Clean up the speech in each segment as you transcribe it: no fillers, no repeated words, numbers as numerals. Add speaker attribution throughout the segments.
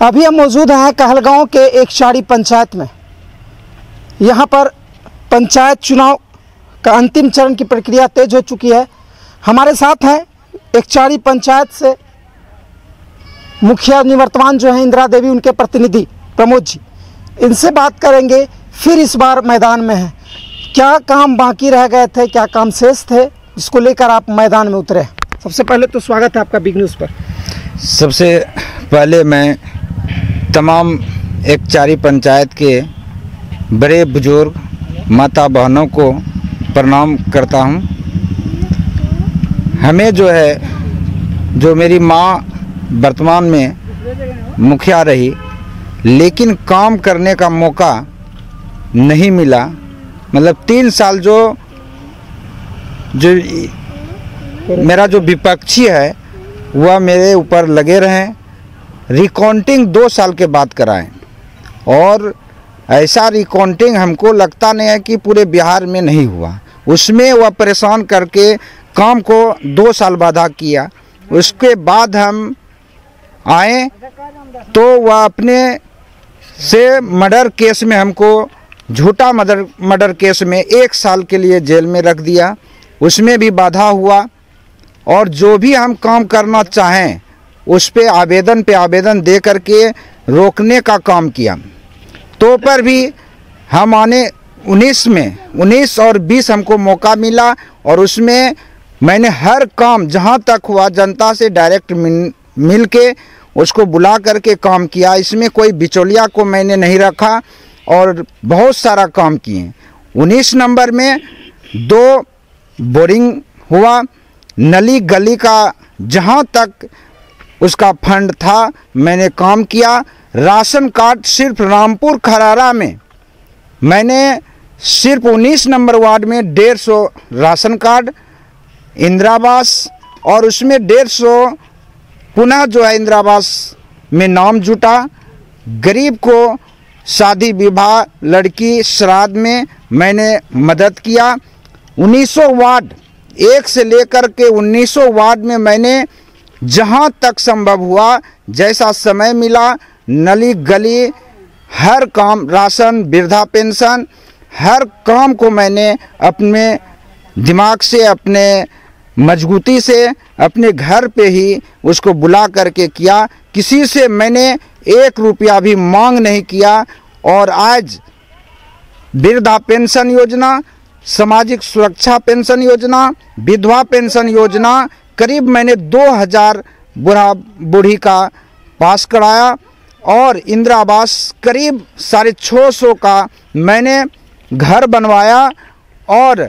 Speaker 1: अभी हम मौजूद हैं कहलगांव के एकचारी पंचायत में। यहाँ पर पंचायत चुनाव का अंतिम चरण की प्रक्रिया तेज हो चुकी है। हमारे साथ हैं एकचारी पंचायत से मुखिया निवर्तमान जो हैं इंदिरा देवी, उनके प्रतिनिधि प्रमोद जी। इनसे बात करेंगे। फिर इस बार मैदान में हैं, क्या काम बाकी रह गए थे, क्या काम शेष थे जिसको लेकर आप मैदान में उतरे? सबसे पहले तो स्वागत है आपका बिग न्यूज़ पर।
Speaker 2: सबसे पहले मैं तमाम एकचारी पंचायत के बड़े बुजुर्ग माता बहनों को प्रणाम करता हूं। हमें जो मेरी माँ वर्तमान में मुखिया रही, लेकिन काम करने का मौका नहीं मिला। मतलब 3 साल जो मेरा जो विपक्षी है वह मेरे ऊपर लगे रहें। रिकाउंटिंग 2 साल के बाद कराएं, और ऐसा रिकाउंटिंग हमको लगता नहीं है कि पूरे बिहार में नहीं हुआ। उसमें वह परेशान करके काम को 2 साल बाधा किया। उसके बाद हम आए तो वह अपने से मर्डर केस में हमको झूठा मर्डर केस में 1 साल के लिए जेल में रख दिया। उसमें भी बाधा हुआ, और जो भी हम काम करना चाहें उस पे आवेदन दे करके रोकने का काम किया। तो पर भी हम आने 19 और 20 हमको मौका मिला, और उसमें मैंने हर काम जहां तक हुआ जनता से डायरेक्ट मिल के उसको बुला करके काम किया। इसमें कोई बिचौलिया को मैंने नहीं रखा, और बहुत सारा काम किए। 19 नंबर में 2 बोरिंग हुआ। नली गली का जहां तक उसका फंड था मैंने काम किया। राशन कार्ड सिर्फ रामपुर खरारा में मैंने सिर्फ 19 नंबर वार्ड में 150 राशन कार्ड, इंदिरावास, और उसमें 150 पुनः इंदिरावास में नाम जुटा। गरीब को शादी विवाह, लड़की श्राद्ध में मैंने मदद किया। 1900 वार्ड, 1 से लेकर के 1900 वार्ड में मैंने जहां तक संभव हुआ, जैसा समय मिला, नली गली हर काम, राशन, वृद्धा पेंशन, हर काम को मैंने अपने दिमाग से, अपने मजबूती से, अपने घर पे ही उसको बुला करके किया। किसी से मैंने 1 रुपया भी मांग नहीं किया। और आज वृद्धा पेंशन योजना, सामाजिक सुरक्षा पेंशन योजना, विधवा पेंशन योजना करीब मैंने 2000 बूढ़ी का पास कराया, और इंदिरावास करीब 650 का मैंने घर बनवाया, और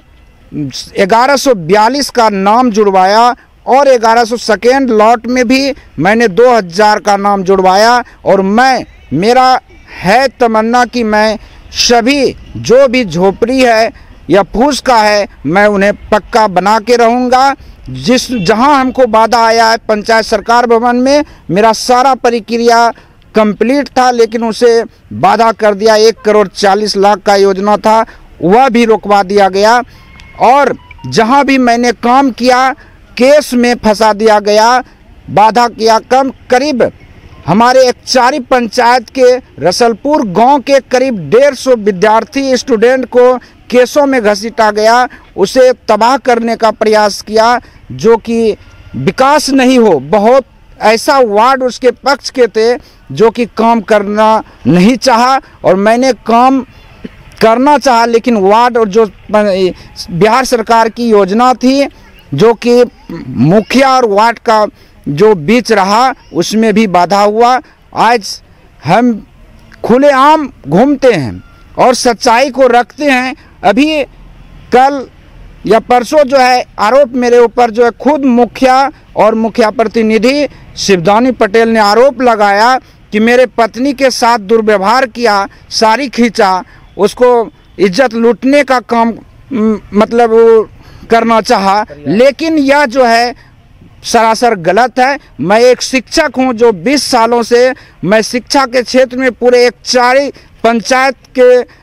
Speaker 2: 1142 का नाम जुड़वाया, और 1100 सेकेंड लॉट में भी मैंने 2000 का नाम जुड़वाया। और मेरा है तमन्ना कि मैं सभी जो भी झोपड़ी है या फूस का है, मैं उन्हें पक्का बना के रहूँगा। जहां हमको बाधा आया है पंचायत सरकार भवन में, मेरा सारा प्रक्रिया कंप्लीट था, लेकिन उसे बाधा कर दिया। 1,40,00,000 का योजना था, वह भी रोकवा दिया गया। और जहां भी मैंने काम किया केस में फंसा दिया गया, बाधा किया कम। करीब हमारे एकचारी पंचायत के रसलपुर गांव के करीब 150 विद्यार्थी स्टूडेंट को केसों में घसीटा गया। उसे तबाह करने का प्रयास किया, जो कि विकास नहीं हो। बहुत ऐसा वार्ड उसके पक्ष के थे जो कि काम करना नहीं चाहा, और मैंने काम करना चाहा, लेकिन वार्ड और जो बिहार सरकार की योजना थी जो कि मुखिया और वार्ड का जो बीच रहा, उसमें भी बाधा हुआ। आज हम खुलेआम घूमते हैं और सच्चाई को रखते हैं। अभी कल या परसों आरोप मेरे ऊपर खुद मुखिया और मुखिया प्रतिनिधि शिवदानी पटेल ने आरोप लगाया कि मेरे पत्नी के साथ दुर्व्यवहार किया, साड़ी खींचा, उसको इज्जत लूटने का काम मतलब करना चाहा। लेकिन यह सरासर गलत है। मैं एक शिक्षक हूं जो 20 सालों से मैं शिक्षा के क्षेत्र में पूरे एकचारी पंचायत के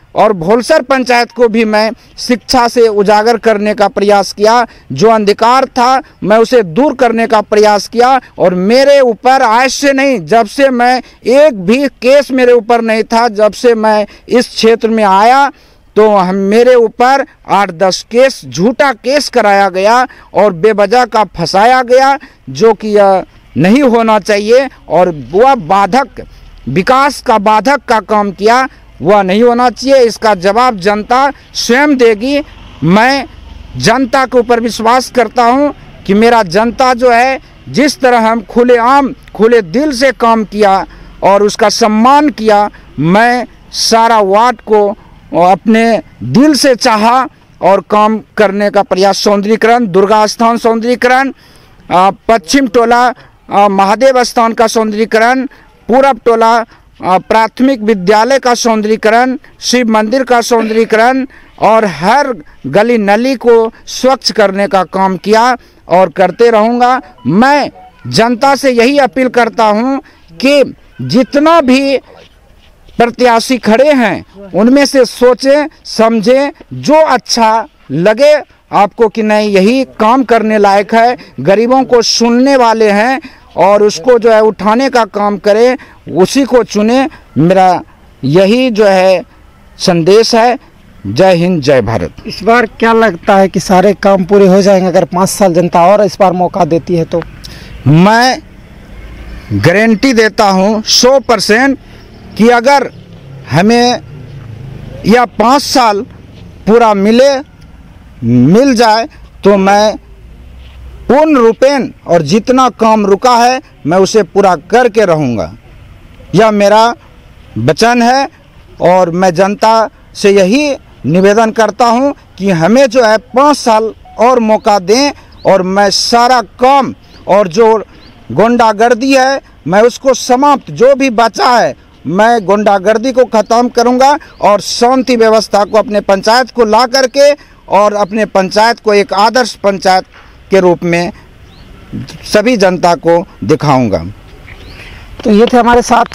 Speaker 2: और भोलसर पंचायत को भी मैं शिक्षा से उजागर करने का प्रयास किया। जो अंधकार था मैं उसे दूर करने का प्रयास किया। और मेरे ऊपर आज से नहीं, जब से मैं एक भी केस मेरे ऊपर नहीं था, जब से मैं इस क्षेत्र में आया तो मेरे ऊपर 8-10 केस, झूठा केस कराया गया और बेवजह का फंसाया गया, जो कि नहीं होना चाहिए। और वह बाधक, विकास का बाधक का काम किया, वह नहीं होना चाहिए। इसका जवाब जनता स्वयं देगी। मैं जनता के ऊपर विश्वास करता हूं कि मेरा जनता जो है, जिस तरह हम खुलेआम खुले दिल से काम किया और उसका सम्मान किया, मैं सारा वार्ड को अपने दिल से चाहा और काम करने का प्रयास। सौंदर्यीकरण, दुर्गा स्थान सौंदर्यीकरण, पश्चिम टोला महादेव स्थान का सौंदर्यीकरण, पूरब टोला प्राथमिक विद्यालय का सौंदर्यीकरण, शिव मंदिर का सौंदर्यीकरण और हर गली नली को स्वच्छ करने का काम किया और करते रहूँगा। मैं जनता से यही अपील करता हूँ कि जितना भी प्रत्याशी खड़े हैं उनमें से सोचें समझें, जो अच्छा लगे आपको कि नहीं यही काम करने लायक है, गरीबों को सुनने वाले हैं और उसको जो है उठाने का काम करें, उसी को चुने। मेरा यही जो है संदेश है। जय हिंद, जय भारत।
Speaker 1: इस बार क्या लगता है कि सारे काम पूरे हो जाएंगे अगर 5 साल जनता और इस बार मौका देती है तो?
Speaker 2: मैं गारंटी देता हूँ 100% कि अगर हमें यह 5 साल पूरा मिल जाए तो मैं पूर्ण रूपेण और जितना काम रुका है मैं उसे पूरा करके रहूँगा। यह मेरा वचन है और मैं जनता से यही निवेदन करता हूँ कि हमें जो है 5 साल और मौका दें और मैं सारा काम और जो गुंडागर्दी है मैं उसको समाप्त, जो भी बचा है मैं गुंडागर्दी को ख़त्म करूंगा और शांति व्यवस्था को अपने पंचायत को ला करके और अपने पंचायत को एक आदर्श पंचायत के रूप में सभी जनता को दिखाऊंगा।
Speaker 1: तो ये थे हमारे साथ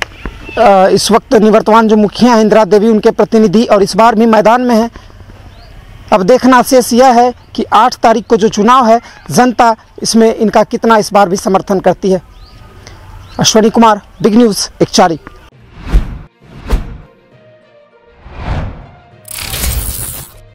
Speaker 1: इस वक्त निवर्तमान जो मुखिया हैं इंदिरा देवी, उनके प्रतिनिधि, और इस बार भी मैदान में हैं। अब देखना शेष यह है कि 8 तारीख को जो चुनाव है, जनता इसमें इनका कितना इस बार भी समर्थन करती है। Ashwani Kumar, big news, Ekchari.